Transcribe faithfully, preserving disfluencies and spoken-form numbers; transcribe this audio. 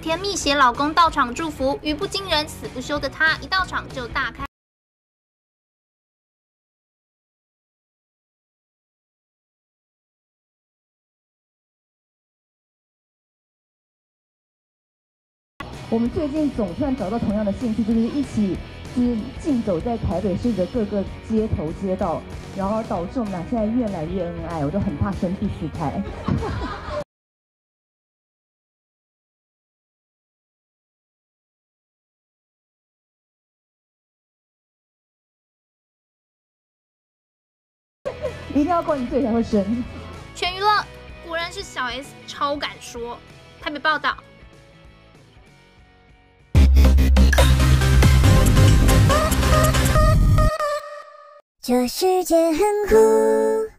天密写老公到场祝福，语不惊人死不休的她一到场就大开。 我们最近总算找到同样的兴趣，就是一起就是竞走在台北市的各个街头街道，然后导致我们俩现在越来越恩爱，我就很怕生第四胎。一定要灌你醉才会生。 全娱乐果然是小 S 超敢说。台北报道。 这世界很酷。